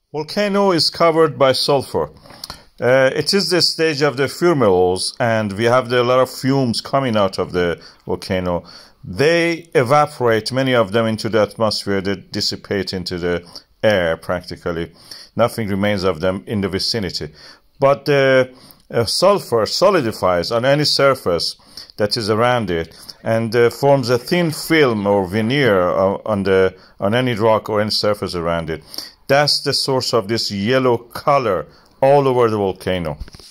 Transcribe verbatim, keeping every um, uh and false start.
Volcano is covered by sulfur. Uh, it is the stage of the fumaroles, and we have the, a lot of fumes coming out of the volcano. They evaporate, many of them, into the atmosphere. They dissipate into the air practically. Nothing remains of them in the vicinity. But the uh, sulfur solidifies on any surface that is around it, and uh, forms a thin film or veneer uh, on the on any rock or any surface around it. That's the source of this yellow color all over the volcano.